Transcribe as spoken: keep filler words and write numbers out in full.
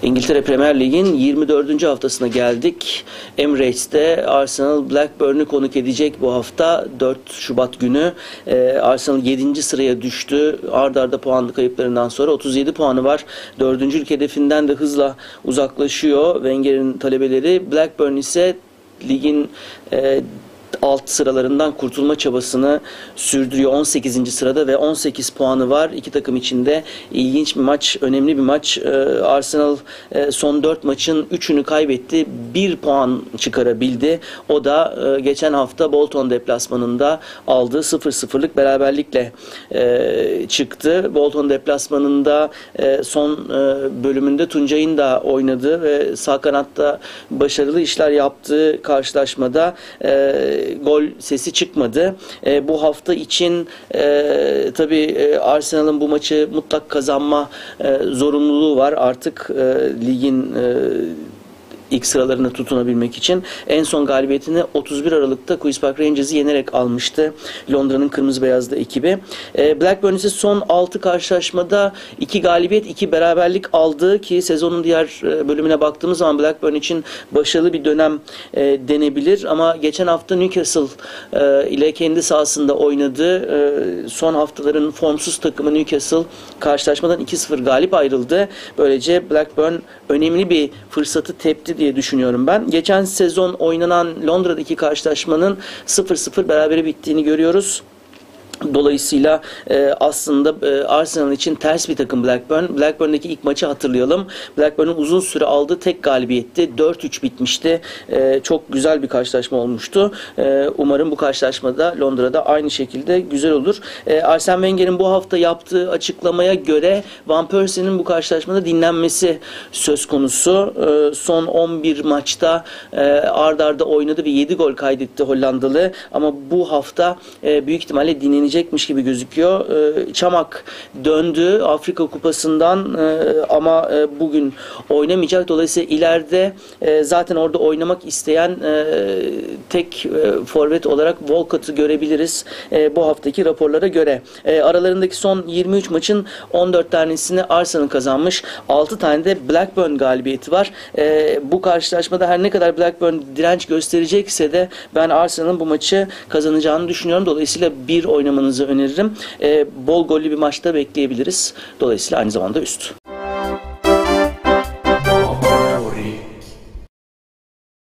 İngiltere Premier Lig'in yirmi dördüncü haftasına geldik. Emirates'te Arsenal Blackburn'u konuk edecek bu hafta dört Şubat günü. Ee, Arsenal yedinci sıraya düştü. Ard arda puanlı kayıplarından sonra otuz yedi puanı var. dördüncülük hedefinden de hızla uzaklaşıyor Wenger'in talebeleri. Blackburn ise ligin e, alt sıralarından kurtulma çabasını sürdürüyor. on sekizinci sırada ve on sekiz puanı var. İki takım içinde ilginç bir maç, önemli bir maç. Ee, Arsenal e, son dört maçın üçünü kaybetti. bir puan çıkarabildi. O da e, geçen hafta Bolton deplasmanında aldığı sıfır sıfırlık beraberlikle e, çıktı. Bolton deplasmanında e, son e, bölümünde Tuncay'ın da oynadığı ve sağ kanatta başarılı işler yaptığı karşılaşmada e, gol sesi çıkmadı. E, bu hafta için e, tabii e, Arsenal'ın bu maçı mutlak kazanma e, zorunluluğu var. Artık e, ligin e, ilk sıralarına tutunabilmek için. En son galibiyetini otuz bir Aralık'ta Queen's Park Rangers'ı yenerek almıştı Londra'nın kırmızı beyazlı ekibi. E, Blackburn ise son altı karşılaşmada iki galibiyet, iki beraberlik aldı ki sezonun diğer bölümüne baktığımız zaman Blackburn için başarılı bir dönem e, denebilir. Ama geçen hafta Newcastle e, ile kendi sahasında oynadı. E, son haftaların formsuz takımı Newcastle karşılaşmadan iki sıfır galip ayrıldı. Böylece Blackburn önemli bir fırsatı tepti diye düşünüyorum ben. Geçen sezon oynanan Londra'daki karşılaşmanın sıfır sıfır berabere bittiğini görüyoruz. Dolayısıyla e, aslında e, Arsenal için ters bir takım Blackburn. Blackburn'daki ilk maçı hatırlayalım. Blackburn'un uzun süre aldığı tek galibiyetti. dört üç bitmişti. E, çok güzel bir karşılaşma olmuştu. E, umarım bu karşılaşmada Londra'da aynı şekilde güzel olur. E, Arsene Wenger'in bu hafta yaptığı açıklamaya göre Van Persie'nin bu karşılaşmada dinlenmesi söz konusu. E, son on bir maçta e, ard arda oynadı ve yedi gol kaydetti Hollandalı. Ama bu hafta e, büyük ihtimalle dinlenecek Çekmiş gibi gözüküyor. Çamak döndü Afrika Kupası'ndan ama bugün oynamayacak. Dolayısıyla ileride zaten orada oynamak isteyen tek forvet olarak Walcott'ı görebiliriz bu haftaki raporlara göre. Aralarındaki son yirmi üç maçın on dört tanesini Arsenal kazanmış. altı tane de Blackburn galibiyeti var. Bu karşılaşmada her ne kadar Blackburn direnç gösterecekse de ben Arsenal'ın bu maçı kazanacağını düşünüyorum. Dolayısıyla bir oynamanızı öneririm. E, bol gollü bir maçta bekleyebiliriz. Dolayısıyla aynı zamanda üst.